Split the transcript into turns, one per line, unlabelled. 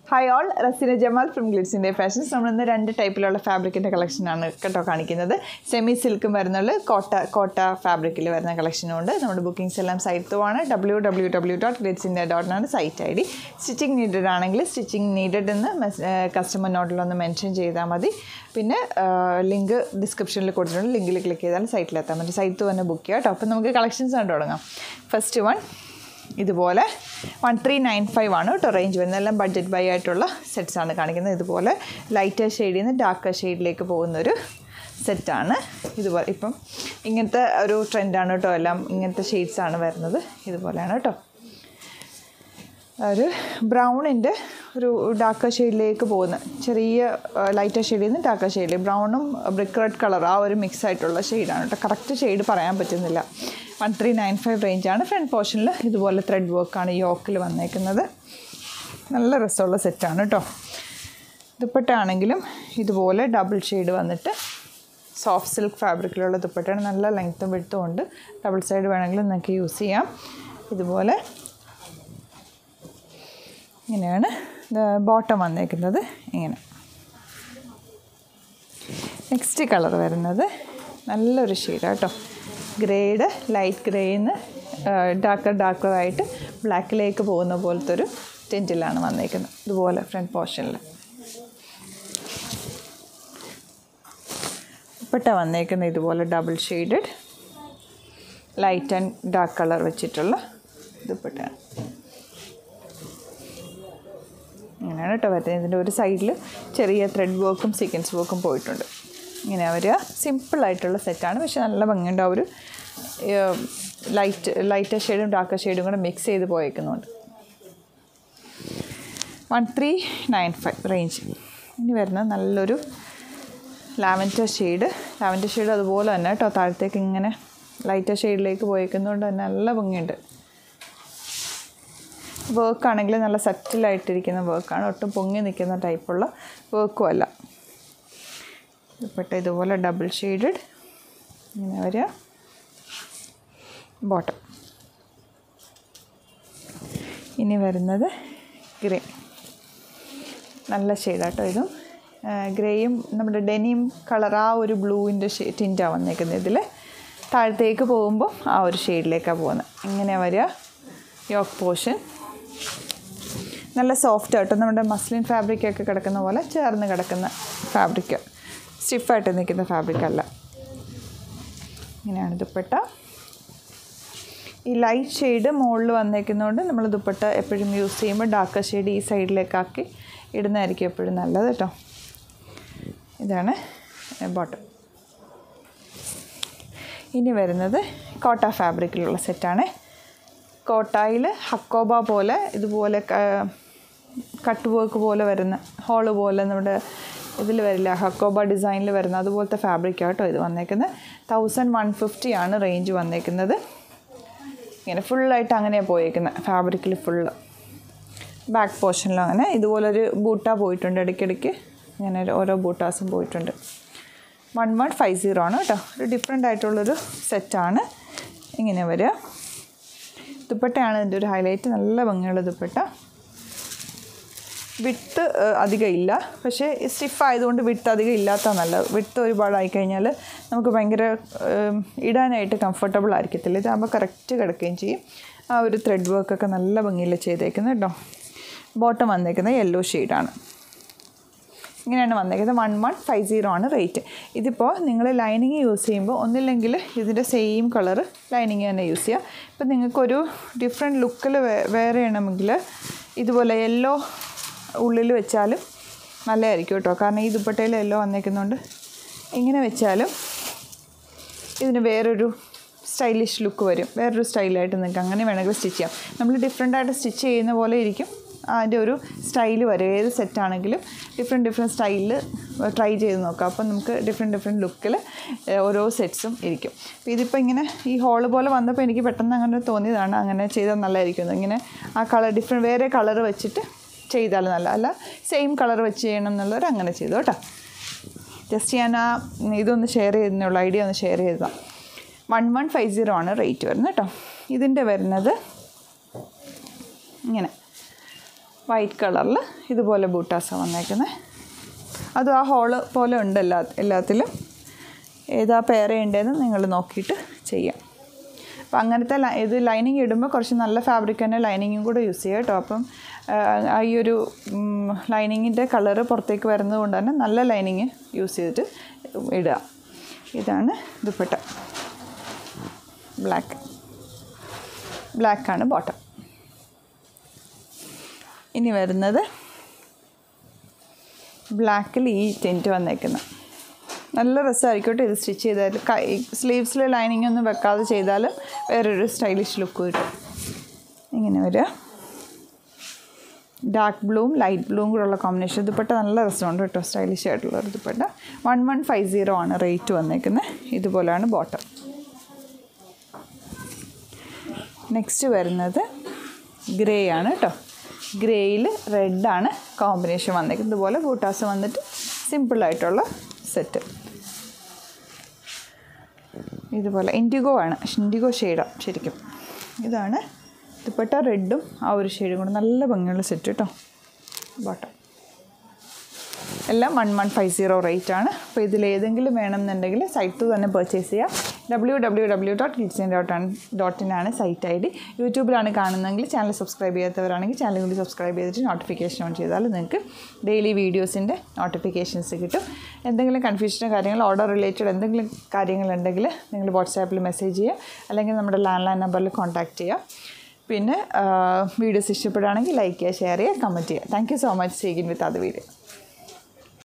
Hi all, Rasina Jamal from Glitzindia Fashions. We have two types of fabric in the collection. Semi-silk and KOTA fabric collection. We booking site www.glitzindia.com site ID. Stitching needed stitching needed in the customer note mention link description link click site site book collections. First one. This is 1395 range budget buy sets lighter shade and darker shade set this is trend shades brown and darker shade lighter shade and darker shade brown brick red color mix shade correct shade 1395 range ആണ് front portion ൽ ഇതുപോലെ thread work ആണ് yoke ൽ വന്നേക്കുന്നത് നല്ല രസമുള്ള set ആണ് ട്ടോ ദുപ്പട്ട ആണെങ്കിലും ഇതുപോലെ ഡബിൾ ഷെയ്ഡ് വന്നിട്ട് സോഫ്റ്റ് സിൽക്ക് ഫാബ്രിക്കിലുള്ള ദുപ്പട്ടയാണ് നല്ല ലെങ്ത്തും വിഡ്ത്തും ഉണ്ട് ഡബിൾ സൈഡ് വേണമെങ്കിൽ നിങ്ങൾക്ക് യൂസ് ചെയ്യാം ഇതുപോലെ ഇങ്ങനെയാണ് ബോട്ടം വന്നേക്കുന്നത് ഇങ്ങനെ നെക്സ്റ്റ് കളർ വരുന്നത് നല്ലൊരു ഷെയ്ഡ് ആട്ടോ grade light grey in darker white black lake പോകുന്ന പോലത്തെ ഒരു ടിന്റിലാണ് വന്നിരിക്കുന്നത് ഇതുപോലെ ഫ്രണ്ട് പോർഷനിൽ ദുപ്പട്ട വന്നിരിക്കുന്നത് ഇതുപോലെ double shaded light and dark colour വെച്ചിട്ടുള്ള ദുപ്പട്ടയാണ് ഇങ്ങനെയാണ് ട്ടോ വരുന്നത് ഇതിന്റെ ഒരു സൈഡിൽ ചെറിയ ത്രെഡ് വർക്കും സീക്വൻസ് വർക്കും പോയിട്ടുണ്ട് ഇങ്ങനെ വരിക സിമ്പിൾ ആയിട്ടുള്ള സെറ്റ് ആണ് പക്ഷേ നല്ല ഭംഗിയുണ്ട് ഒരു ലൈറ്റർ ഷെയ്ഡും ഡാർക്കർ ഷെയ്ഡും കൂടെ മിക്സ് ചെയ്ത് പോയേക്കുന്നുണ്ട് 1395 റേഞ്ച് ഇനി വരുന്നത് നല്ലൊരു ലാവൻഡർ ഷെയ്ഡ് അതുപോലെ തന്നെ കേട്ടോ താഴത്തേക്ക് ഇങ്ങനെ ലൈറ്റർ ഷെയ്ഡിലേക്ക് പോയേക്കുന്നതുകൊണ്ട് തന്നെ നല്ല ഭംഗിയുണ്ട് വർക്ക് ആണെങ്കിൽ നല്ല സെറ്റിലായിട്ടിരിക്കുന്ന വർക്കാണ് ഒട്ടും പൊങ്ങി നിൽക്കുന്ന ടൈപ്പുള്ള വർക്കും അല്ല ദുപ്പട്ട ഇതുപോലെ ഡബിൾ ഷെയ്ഡഡ് ഇങ്ങനെ വരിക ബോട്ടം ഇനി വരുന്നത് ഗ്രേ നല്ല ഷെയ്ഡാട്ടോ ഇതും ഗ്രേയും നമ്മുടെ ഡെനിം കളർ ഒരു ബ്ലൂവിൻ്റെ ടിൻ്റാണ് വന്നേക്കുന്നത് ഇതിൽ താഴത്തേക്ക് പോകുമ്പോൾ ഒരു ഷെയ്ഡിലേക്കാണ് പോകുന്നത് ഇങ്ങനെയാണ് വരിക യോക്ക് പോർഷൻ നല്ല സോഫ്റ്റ് ആട്ടോ നമ്മുടെ മസ്ലിൻ ഫാബ്രിക്കൊക്കെ കിടക്കുന്ന പോലെ ചേർന്ന് കിടക്കുന്ന ഫാബ്രിക് സ്റ്റിഫായിട്ട് നിൽക്കുന്ന ഫാബ്രിക് അല്ല ഇങ്ങനെയാണ് ദുപ്പട്ട ഈ ലൈറ്റ് ഷെയ്ഡ് മുകളിൽ വന്നേക്കുന്നതുകൊണ്ട് നമ്മൾ ദുപ്പട്ട എപ്പോഴും യൂസ് ചെയ്യുമ്പോൾ ഡാർക്കർ ഷെയ്ഡ് ഈ സൈഡിലേക്കാക്കി ഇടുന്നതായിരിക്കും എപ്പോഴും നല്ലത് കേട്ടോ ഇതാണ് ബോട്ടം ഇനി വരുന്നത് കോട്ട ഫാബ്രിക്കിലുള്ള സെറ്റാണ് കോട്ടയിൽ ഹക്കോബ പോലെ ഇതുപോലെ കട്ട് വർക്ക് പോലെ വരുന്ന ഹോള് പോലെ നമ്മുടെ ഇതിൽ വരില്ല ഹക്കോബ ഡിസൈനിൽ വരുന്ന അതുപോലത്തെ ഫാബ്രിക് ആട്ടോ ഇത് വന്നേക്കുന്നത് 1150 ആണ് റേഞ്ച് വന്നേക്കുന്നത് ഇങ്ങനെ ഫുള്ളായിട്ട് അങ്ങനെയാണ് പോയേക്കുന്നത് ഫാബ്രിക്കിൽ ഫുള്ള് ബാക്ക് പോർഷനിലും അങ്ങനെ ഇതുപോലൊരു ബൂട്ട പോയിട്ടുണ്ട് ഇടയ്ക്കിടയ്ക്ക് ഇങ്ങനെ ഓരോ ബൂട്ടാസും പോയിട്ടുണ്ട് 1150 ആണ് കേട്ടോ ഒരു ഡിഫറെൻ്റ് ആയിട്ടുള്ളൊരു സെറ്റാണ് ഇങ്ങനെ വരിക ദുപ്പട്ടയാണ് ഇതിൻ്റെ ഒരു ഹൈലൈറ്റ് നല്ല ഭംഗിയുള്ള ദുപ്പട്ട വിട്ട് അധികം ഇല്ല പക്ഷേ സ്റ്റിഫ് ആയതുകൊണ്ട് വിട്ട് അധികം ഇല്ലാത്ത നല്ലത് വിട്ട് ഒരുപാടായി കഴിഞ്ഞാൽ നമുക്ക് ഭയങ്കര ഇടാനായിട്ട് കംഫർട്ടബിൾ ആയിരിക്കത്തില്ല ഇതാകുമ്പോൾ കറക്റ്റ് കിടക്കുകയും ചെയ്യും ഒരു ത്രെഡ് വർക്കൊക്കെ നല്ല ഭംഗിയിൽ ചെയ്തേക്കുന്നത് കേട്ടോ ബോട്ടം വന്നേക്കുന്നത് യെല്ലോ ഷെയ്ഡാണ് ഇങ്ങനെയാണ് വന്നേക്കുന്നത് 1150 ആണ് റേറ്റ് ഇതിപ്പോൾ നിങ്ങൾ ലൈനിങ് യൂസ് ചെയ്യുമ്പോൾ ഒന്നില്ലെങ്കിൽ ഇതിൻ്റെ സെയിം കളർ ലൈനിങ് തന്നെ യൂസ് ചെയ്യുക ഇപ്പം നിങ്ങൾക്കൊരു ഡിഫറെൻറ്റ് ലുക്കിൽ വേറെ ചെയ്യണമെങ്കിൽ ഇതുപോലെ യെല്ലോ ഉള്ളിൽ വെച്ചാലും നല്ലതായിരിക്കും കേട്ടോ കാരണം ഈ ദുപ്പട്ടയിൽ യെല്ലോ വന്നേക്കുന്നതുകൊണ്ട് ഇങ്ങനെ വെച്ചാലും ഇതിന് വേറൊരു സ്റ്റൈലിഷ് ലുക്ക് വരും വേറൊരു സ്റ്റൈലായിട്ട് നിങ്ങൾക്ക് അങ്ങനെ വേണമെങ്കിൽ സ്റ്റിച്ച് ചെയ്യാം നമ്മൾ ഡിഫറെൻ്റായിട്ട് സ്റ്റിച്ച് ചെയ്യുന്ന പോലെ ഇരിക്കും അതിൻ്റെ ഒരു സ്റ്റൈൽ വരും ഏത് സെറ്റാണെങ്കിലും ഡിഫറെൻറ്റ് സ്റ്റൈലിൽ ട്രൈ ചെയ്ത് നോക്കാം അപ്പം നമുക്ക് ഡിഫറെൻറ്റ് ലുക്കിൽ ഓരോ സെറ്റ്സും ഇരിക്കും അപ്പോൾ ഇതിപ്പോൾ ഇങ്ങനെ ഈ ഹോള് പോലെ വന്നപ്പോൾ എനിക്ക് പെട്ടെന്ന് അങ്ങനെ തോന്നിയതാണ് അങ്ങനെ ചെയ്താൽ നല്ലതായിരിക്കും ഇങ്ങനെ ആ കളർ വേറെ കളർ വെച്ചിട്ട് ചെയ്താൽ നല്ല അല്ല സെയിം കളർ വെച്ച് ചെയ്യണം എന്നുള്ളവർ അങ്ങനെ ചെയ്തു കേട്ടോ ജസ്റ്റ് ഞാൻ ഇതൊന്ന് ഷെയർ ചെയ്യുന്നുള്ള ഐഡിയ ഒന്ന് ഷെയർ ചെയ്തതാണ് 1150 ആണ് റേറ്റ് വരുന്നത് കേട്ടോ ഇതിൻ്റെ വരുന്നത് ഇങ്ങനെ വൈറ്റ് കളറിൽ ഇതുപോലെ ബൂട്ടാസാണ് വന്നേക്കുന്നത്. അതും ആ ഹോള് പോലെ ഉണ്ട് എല്ലാത്തിലും. ഏതാ പെയർ ചെയ്യേണ്ടതെന്ന് നിങ്ങൾ നോക്കിയിട്ട് ചെയ്യാം. അപ്പം അങ്ങനത്തെ ഇത് ലൈനിങ് ഇടുമ്പോൾ കുറച്ച് നല്ല ഫാബ്രിക് തന്നെ ലൈനിങ്ങും കൂടെ യൂസ് ചെയ്യുക കേട്ടോ. അപ്പം ഈ ഒരു ലൈനിങ്ങിൻ്റെ കളറ് പുറത്തേക്ക് വരുന്നത് കൊണ്ട് തന്നെ നല്ല ലൈനിങ് യൂസ് ചെയ്തിട്ട് ഇടുക. ഇതാണ് ദുപ്പട്ട. ബ്ലാക്കാണ് ബോട്ടം. ഇനി വരുന്നത് ബ്ലാക്കിൽ ഈ ടെൻറ്റ് വന്നേക്കുന്നത് നല്ല രസമായിരിക്കട്ടെ. ഇത് സ്റ്റിച്ച് ചെയ്താൽ സ്ലീവ്സിൽ ലൈനിങ് ഒന്നും വെക്കാതെ ചെയ്താലും വേറൊരു സ്റ്റൈലിഷ് ലുക്ക് കിട്ടും. ഇങ്ങനെ വരിക. ഡാർക്ക് ബ്ലൂവും ലൈറ്റ് ബ്ലൂവും കൂടെ ഉള്ള കോമ്പിനേഷൻ. ദുപ്പട്ട നല്ല രസമുണ്ട് കേട്ടോ. സ്റ്റൈലിഷ് ആയിട്ടുള്ളൊരു ദുപ്പട്ട. 1150 ആണ് റേറ്റ് വന്നേക്കുന്നത്. ഇതുപോലെയാണ് ബോട്ടം. നെക്സ്റ്റ് വരുന്നത് ഗ്രേ ആണ് കേട്ടോ. ഗ്രേയിൽ റെഡാണ് കോമ്പിനേഷൻ വന്നേക്കുന്നത്. ഇതുപോലെ ബൂട്ടാസ് വന്നിട്ട് സിമ്പിളായിട്ടുള്ള സെറ്റ്. ഇതുപോലെ ഇൻഡിഗോ ആണ്, ഇൻഡിഗോ ഷെയ്ഡാണ് ശരിക്കും. ഇതാണ് ദുപ്പട്ട. റെഡും ആ ഒരു ഷെയ്ഡും കൂടെ നല്ല ഭംഗിയുള്ള സെറ്റ് കേട്ടോ. ബോട്ടം എല്ലാം 1150 റേറ്റ് ആണ്. അപ്പോൾ ഇതിലേതെങ്കിലും വേണമെന്നുണ്ടെങ്കിൽ സൈറ്റ് തന്നെ പർച്ചേസ് ചെയ്യാം. www.glitzindia.in ആണ് സൈറ്റ് ID. യൂട്യൂബിലാണ് കാണുന്നതെങ്കിൽ ചാനൽ സബ്സ്ക്രൈബ് ചെയ്യാത്തവരാണെങ്കിൽ ചാനൽ കൂടി സബ്സ്ക്രൈബ് ചെയ്തിട്ട് നോട്ടിഫിക്കേഷൻ ഓൺ ചെയ്താൽ നിങ്ങൾക്ക് ഡെയിലി വീഡിയോസിൻ്റെ നോട്ടിഫിക്കേഷൻസ് കിട്ടും. എന്തെങ്കിലും കൺഫ്യൂഷനോ കാര്യങ്ങളോ ഓർഡർ റിലേറ്റഡ് എന്തെങ്കിലും കാര്യങ്ങളുണ്ടെങ്കിൽ നിങ്ങൾ വാട്സാപ്പിൽ മെസ്സേജ് ചെയ്യുക, അല്ലെങ്കിൽ നമ്മുടെ ലാൻഡ്ലൈൻ നമ്പറിൽ കോൺടാക്റ്റ് ചെയ്യുക. പിന്നെ വീഡിയോസ് ഇഷ്ടപ്പെടുകയാണെങ്കിൽ ലൈക്ക് ചെയ്യുക, ഷെയർ ചെയ്യുക, കമൻറ്റ് ചെയ്യുക. Thank you so much. See you with other video.